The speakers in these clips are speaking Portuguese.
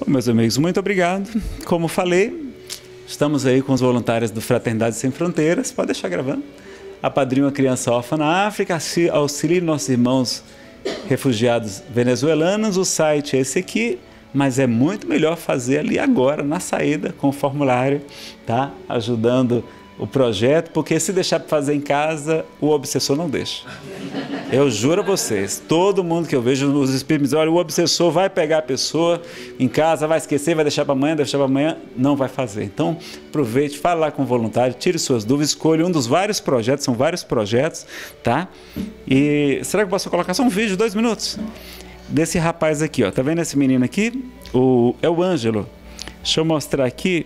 meus amigos, muito obrigado. Como falei, estamos aí com os voluntários do Fraternidade Sem Fronteiras. Pode deixar gravando. Apadrinho a criança órfã na África, auxilie nossos irmãos refugiados venezuelanos. O site é esse aqui, mas é muito melhor fazer ali agora, na saída, com o formulário, tá? Ajudando o projeto, porque se deixar para fazer em casa, o obsessor não deixa. Eu juro a vocês, todo mundo que eu vejo nos espíritos, olha, o obsessor vai pegar a pessoa em casa, vai esquecer, vai deixar para amanhã, não vai fazer. Então, aproveite, fale lá com o voluntário, tire suas dúvidas, escolha um dos vários projetos, são vários projetos, tá? E será que eu posso colocar só um vídeo, 2 minutos? Desse rapaz aqui, ó, tá vendo esse menino aqui? É o Ângelo. Deixa eu mostrar aqui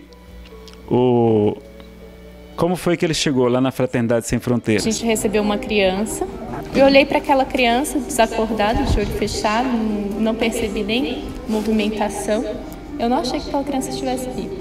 como foi que ele chegou lá na Fraternidade Sem Fronteiras. A gente recebeu uma criança. Eu olhei para aquela criança desacordada, de olho fechado, não percebi nem movimentação. Eu não achei que aquela criança estivesse viva.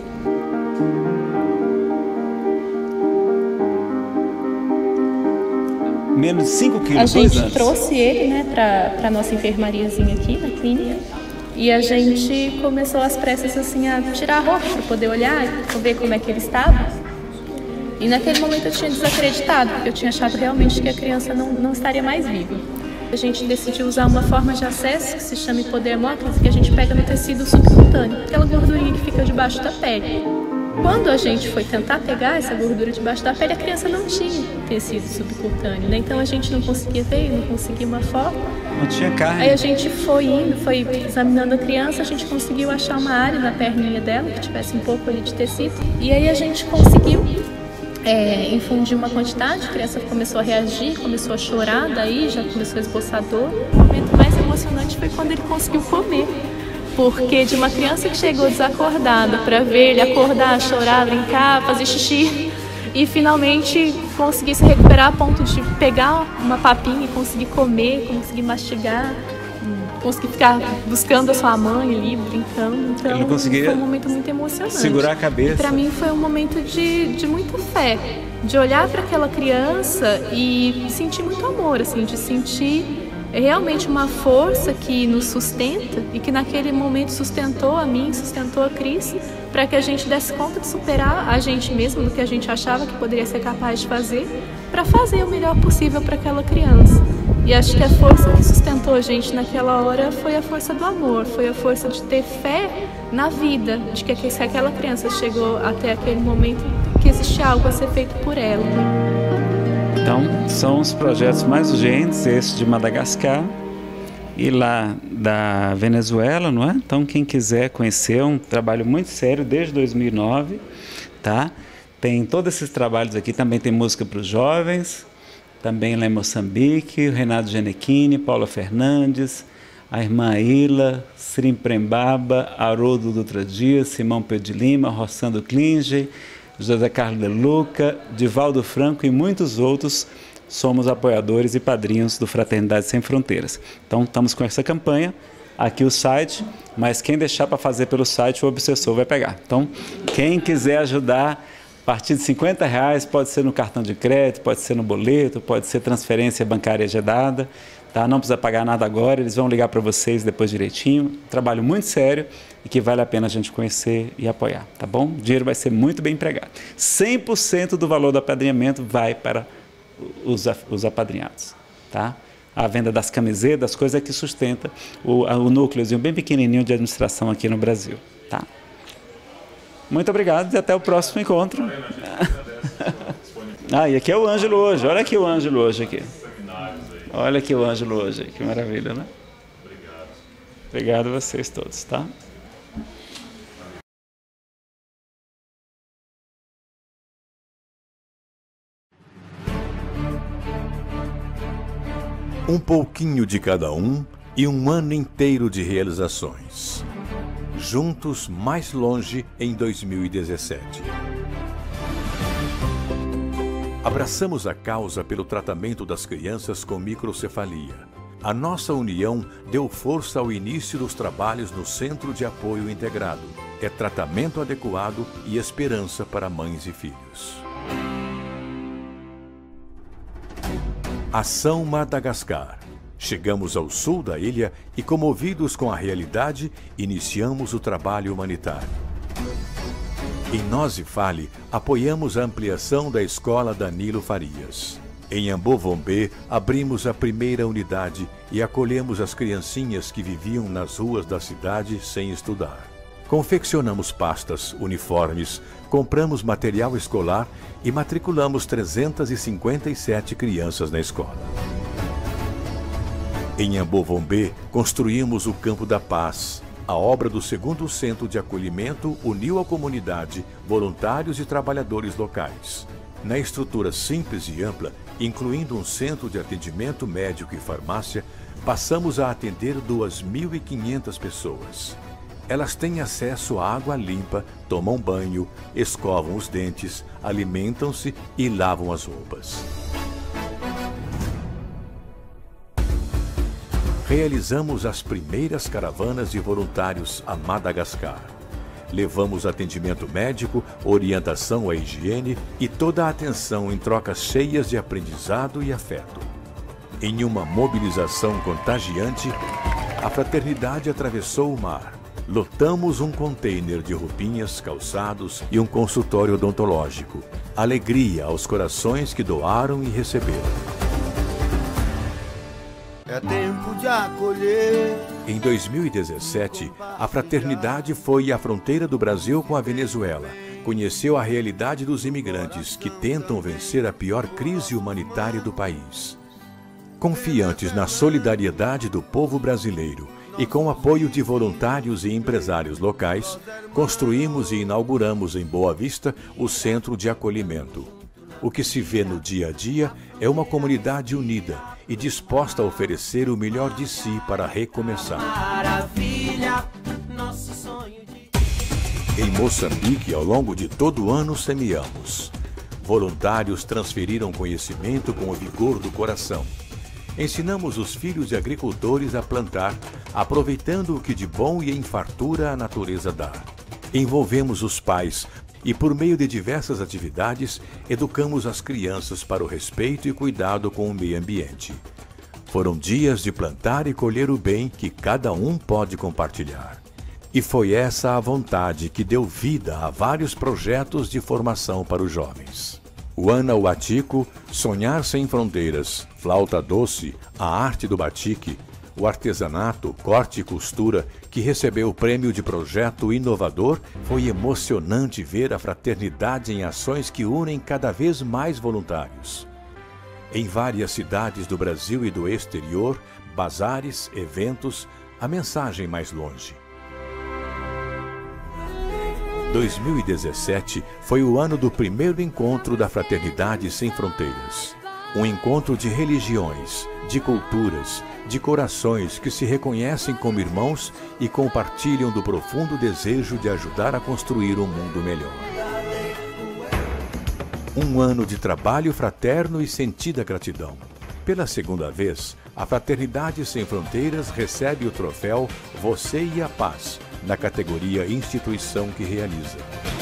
Menos de 5 quilos, a 2 gente anos. Trouxe ele, né, para a nossa enfermariazinha aqui na clínica. E a gente começou às pressas assim, a tirar a roupa para poder olhar e ver como é que ele estava. E naquele momento eu tinha desacreditado, porque eu tinha achado realmente que a criança não estaria mais viva. A gente decidiu usar uma forma de acesso que se chama hipodermóclise, que a gente pega no tecido subcutâneo, aquela gordurinha que fica debaixo da pele. Quando a gente foi tentar pegar essa gordura debaixo da pele, a criança não tinha tecido subcutâneo, né? Então a gente não conseguia ver, não conseguia uma foto. Não tinha carne. Aí a gente foi examinando a criança, a gente conseguiu achar uma área na perninha dela que tivesse um pouco ali de tecido. E aí a gente conseguiu infundir uma quantidade, a criança começou a reagir, começou a chorar, daí já começou a esboçar dor. O momento mais emocionante foi quando ele conseguiu comer. Porque de uma criança que chegou desacordada para ver ele acordar, chorar, brincar, fazer xixi e finalmente conseguir se recuperar a ponto de pegar uma papinha e conseguir comer, conseguir mastigar, conseguir ficar buscando a sua mãe ali, brincando. Então foi um momento muito emocionante. Segurar a cabeça. Para mim foi um momento de muita fé, de olhar para aquela criança e sentir muito amor, assim, de sentir realmente uma força que nos sustenta e que naquele momento sustentou a mim, sustentou a Cris, para que a gente desse conta de superar a gente mesmo, do que a gente achava que poderia ser capaz de fazer, para fazer o melhor possível para aquela criança. E acho que a força que sustentou a gente naquela hora foi a força do amor, foi a força de ter fé na vida, de que se aquela criança chegou até aquele momento, que existe algo a ser feito por ela. Então, são os projetos mais urgentes, esse de Madagascar e lá da Venezuela, não é? Então, quem quiser conhecer, é um trabalho muito sério desde 2009, tá? Tem todos esses trabalhos aqui, também tem música para os jovens, também lá em Moçambique, o Renato Genequini, Paula Fernandes, a irmã Ila, Srim Prembaba, Haroldo Dutra Dias, Simão Pedro de Lima, Rossando Klinge, José Carlos de Luca, Divaldo Franco e muitos outros somos apoiadores e padrinhos do Fraternidade Sem Fronteiras. Então, estamos com essa campanha, aqui o site, mas quem deixar para fazer pelo site, o obsessor vai pegar. Então, quem quiser ajudar, a partir de R$50, pode ser no cartão de crédito, pode ser no boleto, pode ser transferência bancária agendada, tá? Não precisa pagar nada agora, eles vão ligar para vocês depois direitinho. Um trabalho muito sério e que vale a pena a gente conhecer e apoiar, tá bom? O dinheiro vai ser muito bem empregado. 100% do valor do apadrinhamento vai para os apadrinhados, tá? A venda das camisetas, das coisas que sustenta o núcleozinho bem pequenininho de administração aqui no Brasil, tá? Muito obrigado e até o próximo encontro. E aqui é o Ângelo hoje. Olha aqui o Ângelo hoje aqui. Olha aqui o Ângelo hoje. Que maravilha, né? Obrigado a vocês todos, tá? Um pouquinho de cada um e um ano inteiro de realizações. Juntos mais longe em 2017. Abraçamos a causa pelo tratamento das crianças com microcefalia. A nossa união deu força ao início dos trabalhos no Centro de Apoio Integrado. É tratamento adequado e esperança para mães e filhos. Ação Madagascar. Chegamos ao sul da ilha e, comovidos com a realidade, iniciamos o trabalho humanitário. Em Nosifale, apoiamos a ampliação da escola Danilo Farias. Em Ambovombê, abrimos a primeira unidade e acolhemos as criancinhas que viviam nas ruas da cidade sem estudar. Confeccionamos pastas, uniformes, compramos material escolar e matriculamos 357 crianças na escola. Em Ambovombê, construímos o Campo da Paz. A obra do segundo centro de acolhimento uniu a comunidade, voluntários e trabalhadores locais. Na estrutura simples e ampla, incluindo um centro de atendimento médico e farmácia, passamos a atender 2.500 pessoas. Elas têm acesso à água limpa, tomam banho, escovam os dentes, alimentam-se e lavam as roupas. Realizamos as primeiras caravanas de voluntários a Madagascar. Levamos atendimento médico, orientação à higiene e toda a atenção em trocas cheias de aprendizado e afeto. Em uma mobilização contagiante, a fraternidade atravessou o mar. Lotamos um container de roupinhas, calçados e um consultório odontológico. Alegria aos corações que doaram e receberam. É tempo de acolher. Em 2017, a fraternidade foi à fronteira do Brasil com a Venezuela. Conheceu a realidade dos imigrantes que tentam vencer a pior crise humanitária do país. Confiantes na solidariedade do povo brasileiro e com o apoio de voluntários e empresários locais, construímos e inauguramos em Boa Vista o Centro de Acolhimento. O que se vê no dia a dia é uma comunidade unida e disposta a oferecer o melhor de si para recomeçar. Em Moçambique, ao longo de todo o ano, semeamos. Voluntários transferiram conhecimento com o vigor do coração. Ensinamos os filhos de agricultores a plantar, aproveitando o que de bom e em fartura a natureza dá. Envolvemos os pais e, por meio de diversas atividades, educamos as crianças para o respeito e cuidado com o meio ambiente. Foram dias de plantar e colher o bem que cada um pode compartilhar. E foi essa a vontade que deu vida a vários projetos de formação para os jovens. O Ana Watico, Sonhar Sem Fronteiras, Flauta Doce, a Arte do Batique, o artesanato, corte e costura, que recebeu o prêmio de projeto inovador, foi emocionante ver a fraternidade em ações que unem cada vez mais voluntários. Em várias cidades do Brasil e do exterior, bazares, eventos, a mensagem mais longe. 2017 foi o ano do primeiro encontro da Fraternidade Sem Fronteiras. Um encontro de religiões, de culturas, de corações que se reconhecem como irmãos e compartilham do profundo desejo de ajudar a construir um mundo melhor. Um ano de trabalho fraterno e sentida gratidão. Pela segunda vez, a Fraternidade Sem Fronteiras recebe o troféu Você e a Paz, na categoria Instituição que Realiza.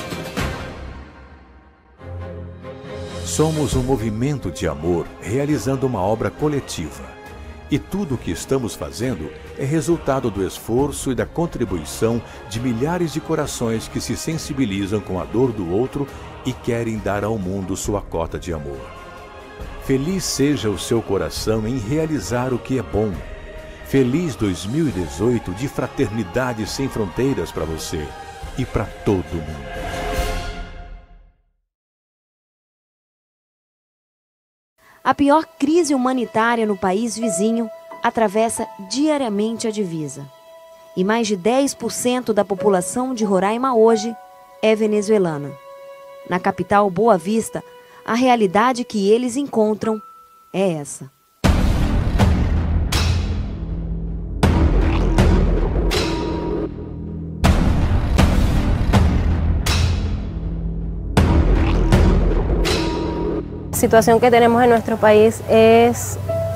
Somos um movimento de amor realizando uma obra coletiva. E tudo o que estamos fazendo é resultado do esforço e da contribuição de milhares de corações que se sensibilizam com a dor do outro e querem dar ao mundo sua cota de amor. Feliz seja o seu coração em realizar o que é bom. Feliz 2018 de Fraternidade Sem Fronteiras para você e para todo mundo. A pior crise humanitária no país vizinho atravessa diariamente a divisa. E mais de 10% da população de Roraima hoje é venezuelana. Na capital Boa Vista, a realidade que eles encontram é essa. La situación que tenemos en nuestro país es,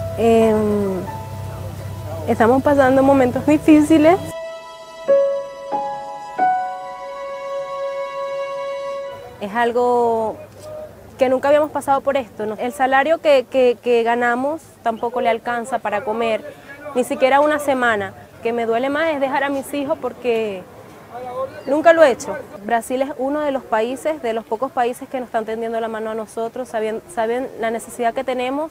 estamos pasando momentos difíciles. Es algo que nunca habíamos pasado por esto, ¿no? El salario que ganamos tampoco le alcanza para comer, ni siquiera una semana. Que me duele más es dejar a mis hijos porque nunca lo he hecho. Brasil es uno de los países, de los pocos países que nos están tendiendo la mano a nosotros, saben la necesidad que tenemos.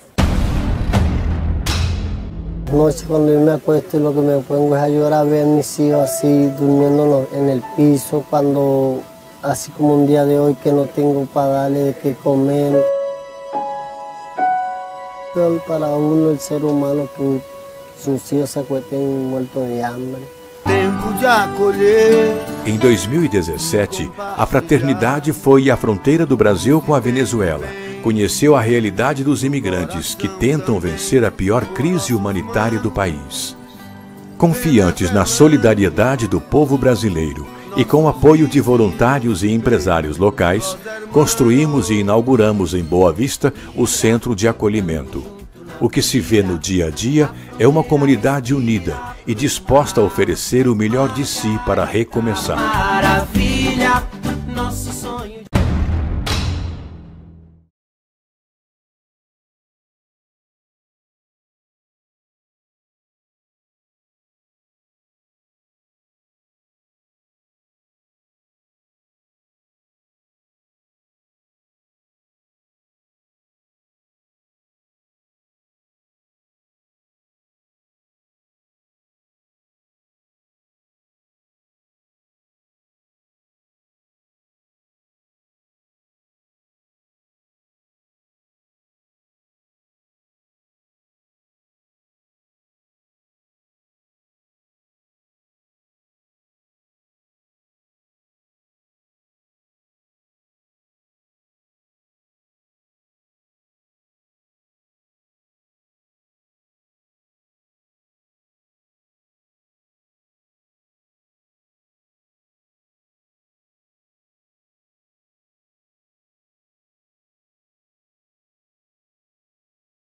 Noche cuando yo me acuesto, lo que me pongo es a llorar, a ver a mis hijos así durmiendo en el piso, cuando así como un día de hoy que no tengo para darle de qué comer. Peor para uno, el ser humano, que sus hijos se acuesten muertos de hambre. Em 2017, a fraternidade foi à fronteira do Brasil com a Venezuela. Conheceu a realidade dos imigrantes que tentam vencer a pior crise humanitária do país. Confiantes na solidariedade do povo brasileiro e com o apoio de voluntários e empresários locais, construímos e inauguramos em Boa Vista o Centro de Acolhimento. O que se vê no dia a dia é uma comunidade unida e disposta a oferecer o melhor de si para recomeçar. Maravilha, nosso